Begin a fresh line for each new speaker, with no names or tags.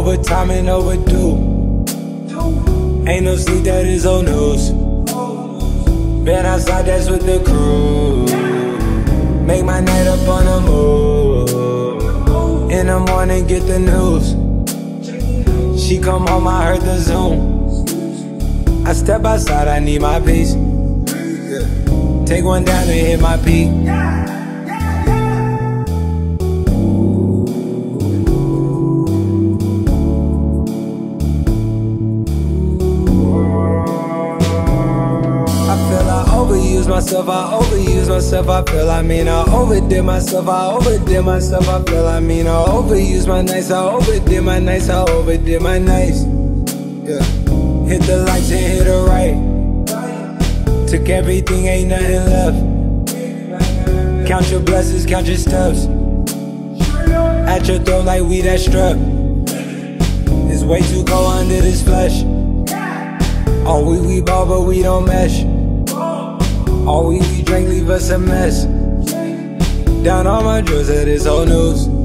overtime and overdue. Ain't no sleep, that is old news. Been outside, that's with the crew. Make my night up on the move. In the morning, get the news. She come home, I heard the Zoom. I step outside, I need my peace. Take one down and hit my peak. Overuse myself, I overuse myself, I feel I overdid myself, I overdid myself, I feel I overuse my nights, I overdid my nights, I overdid my nights. Yeah. Hit the lights and hit the right. Took everything, ain't nothing left. Count your blessings, count your steps. At your throat like we that strep. It's way too cold under this flesh. All we ball but we don't mesh. All we drink leave us a mess. Down all my drawers of this old news.